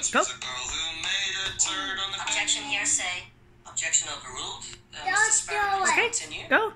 Go. Objection hearsay. Objection overruled. Mr. Sparrow, Okay, continue. go.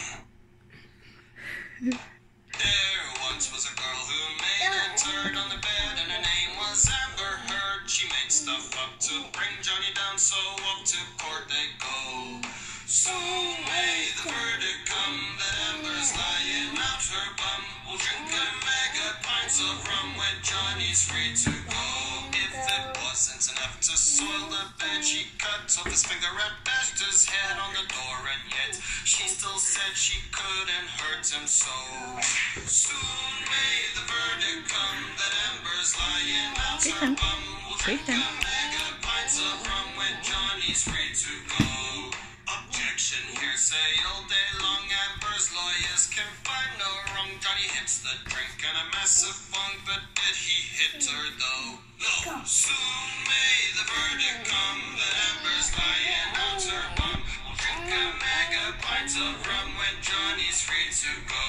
There once was a girl who made a turd on the bed, and her name was Amber Heard. She made stuff up to bring Johnny down, so off to court they go. Soon may the verdict come that Amber's lying out her bum. We'll drink a mega pints of rum when Johnny's free to go. If it wasn't enough to soil the bed, she cut off his finger and bashed his head on the door, and yet she still said she couldn't hurt him so. Soon may the verdict come that Amber's lying out her bum. We'll drink a mega pints of rum when Johnny's free to go. Objection hearsay all day long. Amber's lawyers can find no wrong. Johnny hits the drink and a massive funk, but did he hit her though? No. Soon may the verdict come that Amber's lying out her bum. We'll drink a mega pint of rum when Johnny's free to go.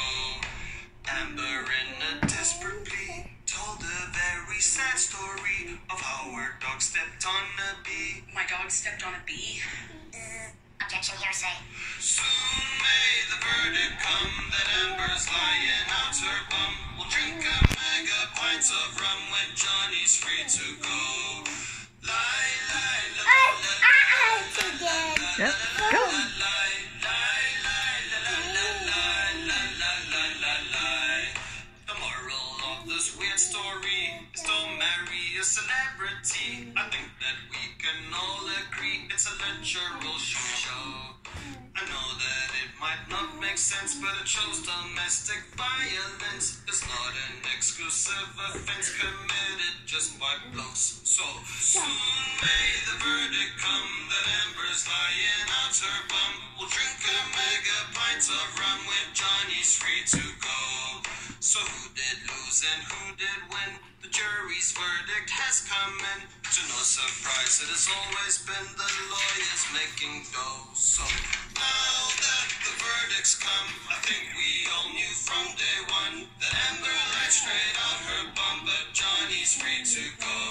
Amber in a desperate plea told a very sad story of how her dog stepped on a bee. My dog stepped on a bee. Objection hearsay. Soon may the verdict come that Amber's lying out her bum. We'll drink a mega pint of rum when Johnny's free to go. Lie, lie, la, la, la, la, la, la, Yep, la, go. la, lie, lie, lie, la, la, la, lie, la, la, la, la, lie. The moral of this weird story is don't marry a celebrity. I think that we can all agree it's a literal show. I know that it might not make sense, but it shows domestic violence is not an exclusive offense committed just by blokes. So soon may the verdict come that Amber's lying out her bum. We'll drink a mega pint of rum when Johnny's free to go. So who did lose and who did win? The jury's verdict has come in. To no surprise, it has always been the lawyers making dough. So now that the verdict's come, I think we all knew from day one that Amber lied straight out her bum, but Johnny's free to go.